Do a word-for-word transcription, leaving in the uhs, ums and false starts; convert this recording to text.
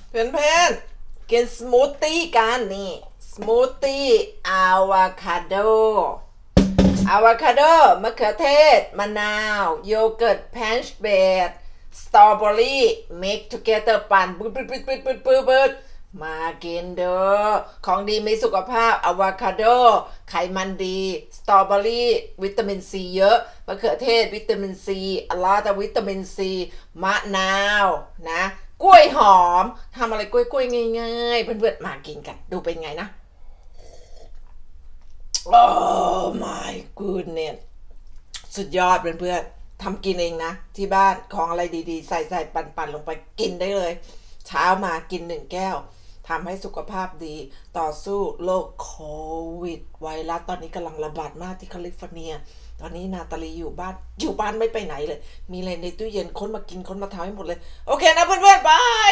เพื่อนเพื่อนกินสมูทตี้กันนี่สมูทตี้อะโวคาโดอะโวคาโดมะเขือเทศมะนาวโยเกิร์ตแพนช์เบดสตรอเบอรี่ mix together ปั่นปืดปืดปืดปืดปืดปืดปืดมากินเด้อของดีมีสุขภาพอะโวคาโดไขมันดีสตรอเบอรี่วิตามินซีเยอะมะเขือเทศวิตามินซีอลาตวิตามินซีมะนาวนะกล้วยหอมทำอะไรกล้วยกล้วยง่ายๆเพื่อนๆมากินกันดูเป็นไงนะโอ้ my goodness สุดยอดเพื่อนๆทำกินเองนะที่บ้านของอะไรดีๆใส่ใส่ปั่นๆลงไปกินได้เลยเช้ามากินหนึ่งแก้วทำให้สุขภาพดีต่อสู้โรคโควิดไวรัสตอนนี้กำลังระบาดมากที่แคลิฟอร์เนียตอนนี้นาตาลีอยู่บ้านอยู่บ้านไม่ไปไหนเลยมีอะไรในตู้เย็นค้นมากินค้นมาทำให้หมดเลยโอเคนะเพื่อนๆบาย